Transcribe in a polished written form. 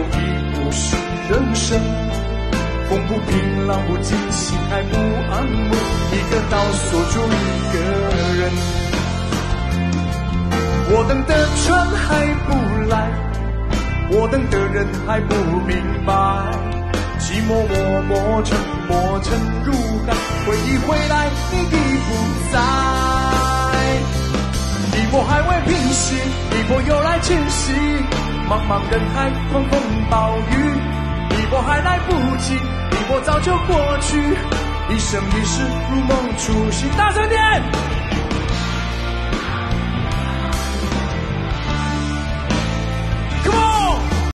已不是人生。风不平，浪不静，心还不安稳，一个岛锁住一个人。我等的船还不来，我等的人还不明白，寂寞默默沉没成如海，回忆回来你已不在。一波还未平息，一波又来侵袭，茫茫人海，狂风暴雨，一波还来不及，一波早就过去，一生一世如梦初醒。大声点！